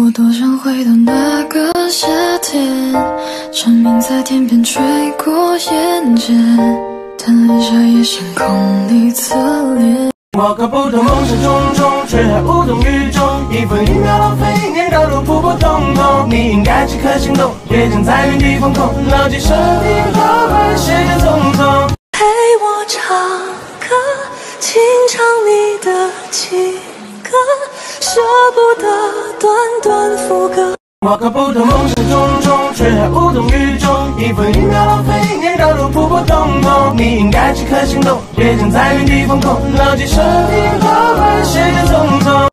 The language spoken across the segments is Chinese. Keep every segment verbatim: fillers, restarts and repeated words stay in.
我多想回到那个夏天，蝉鸣在天边吹过眼睫，但留下夜星空里侧脸。 我可不懂梦想种种，却还无动于衷。一分一秒浪费，年高如普普通通。你应该即刻行动，别站在原地放空。牢记生命后会时间匆匆。 陪我唱歌，轻唱你的情歌，舍不得短短副歌。 我可不懂梦想种种，却还无动于衷。一分一秒浪费，年高如普普通通。你应该即刻行动，别站在原地放空。牢记生命后会时间匆匆。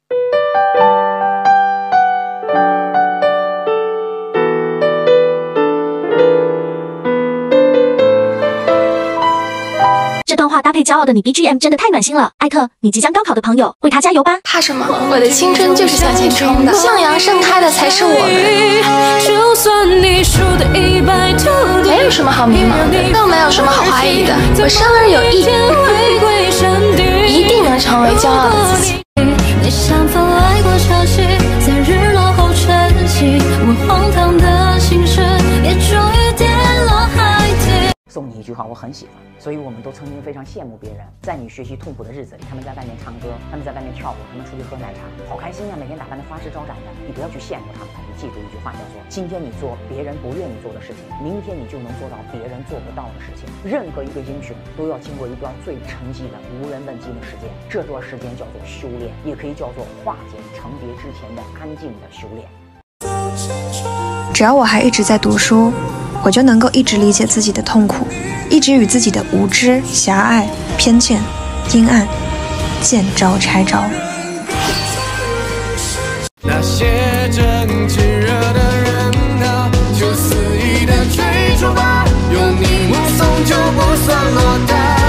这段话搭配骄傲的你 B G M 真的太暖心了，艾特你即将高考的朋友，为他加油吧！ 怕什么？我的青春就是向前冲的，向阳盛开的才是我们。 就算你输得一败涂地， 没有什么好迷茫的，更没有什么好怀疑的。我生而有意，一定能成为骄傲的自己。 你散发来过消息，在日落后晨曦，我荒唐的心事也终于跌落海底。 送你一句话，我很喜欢，所以我们都曾经非常羡慕别人，在你学习痛苦的日子里，他们在外面唱歌，他们在外面跳舞，他们出去喝奶茶，好开心呀、啊！每天打扮的花枝招展的，你不要去羡慕他们，你记住一句话，叫做：今天你做别人不愿意做的事情，明天你就能做到别人做不到的事情。任何一个英雄都要经过一段最沉寂的、无人问津的时间，这段时间叫做修炼，也可以叫做化解成蝶之前的安静的修炼。 只要我还一直在读书，我就能够一直理解自己的痛苦，一直与自己的无知、狭隘、偏见、阴暗见招拆招。 那些正炙热的人啊，就肆意的追逐吧，有你目送就不算落单。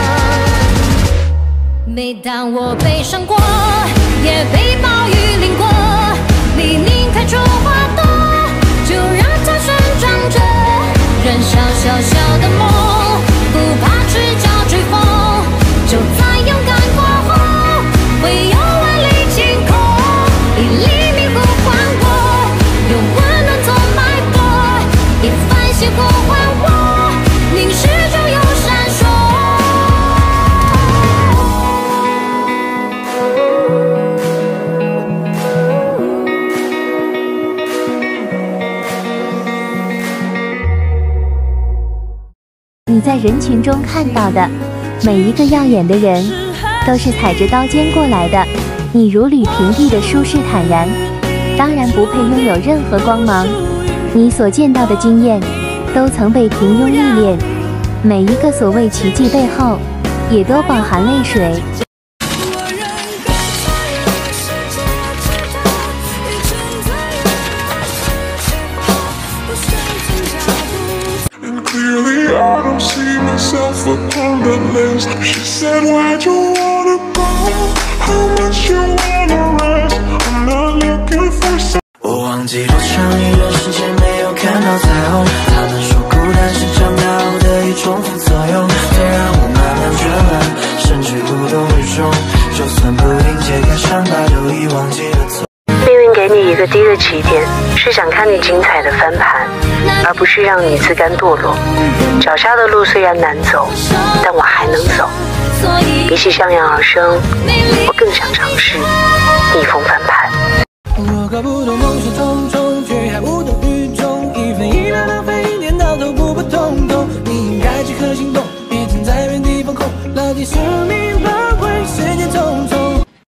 每当我悲伤过，也被暴雨淋过，你拧开出花朵，就让它生长着。燃烧小小的梦，不怕赤脚追风，就在勇敢过后，会有万里晴空。一厘米呼唤我，用温暖做脉搏，一番喜呼唤我，凝视中有闪烁。 你在人群中看到的每一个耀眼的人，都是踩着刀尖过来的。你如履平地的舒适坦然，当然不配拥有任何光芒。你所见到的经验，都曾被平庸历练。每一个所谓奇迹背后，也都饱含泪水。 Clearly, I don't see myself upon the list. She said, why'd you wanna go? How much you wanna rest? I'm not looking for some. 我忘记多长一段时间没有看到彩虹。他们说孤单是长大后的一种副作用，这让我慢慢倦了，甚至无动于衷。就算不停揭开伤疤，都已忘记了错。 命运给你一个低的起点，是想看你精彩的翻盘，而不是让你自甘堕落。脚下的路虽然难走，但我还能走。比起向阳而生，我更想尝试逆风翻盘。 我搞不懂梦想重重，却还无动于衷。一分一秒浪费，一年到头普普通通。你应该即刻行动，别站在原地放空，牢记生命。